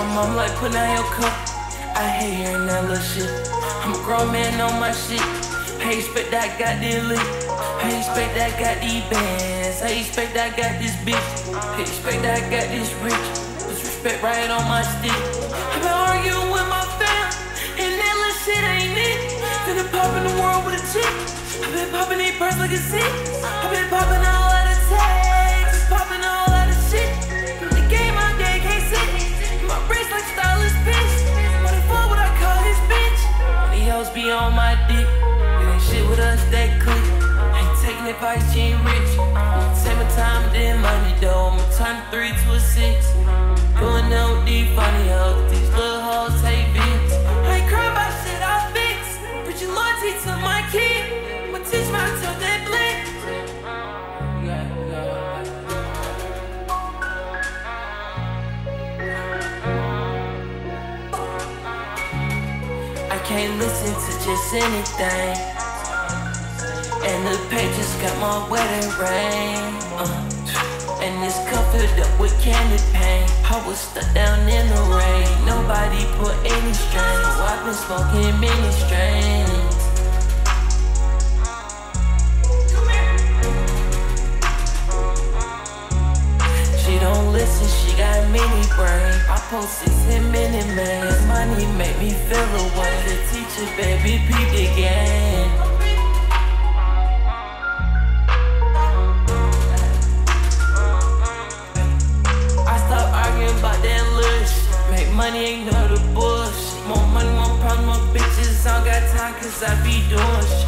my mom like put down your cup. I hate hearing that little shit. I'm a grown man on my shit. How you expect that I got this lit? How you expect that I got these bands? How you expect that I got this bitch? How you expect that I got this rich? Disrespect right on my stick. I've been arguing with my fam, and that little shit ain't it. Finna pop in the world with a chick. I've been popping these purse like a sick. I've been popping all out of tags, popping all out of shit. The game out there can't sit. My wrist like stylist bitch. What the fuck would I call his bitch? These hoes be on my dick. It ain't shit with us that click. Ain't taking advice, she ain't rich. Take my time, then money though. I'ma turn 3 to a 6. Doing that with these funny hoes. These little hoes take beats. I ain't cry about shit I fix. Preaching loyalty to my kid. I'ma teach my till they blink. I can't listen to just anything. And the pages got my wedding ring. And this cup filled up with candy paint. I was stuck down in the rain. Nobody put any strings. So I've been smoking many strains. She don't listen, she got mini brain. I post 6 minute man. Money make me feel away. The teacher, baby, peep the game. Money ain't no the bullshit. More money, more problems, more bitches. I don't got time cause I be doing shit.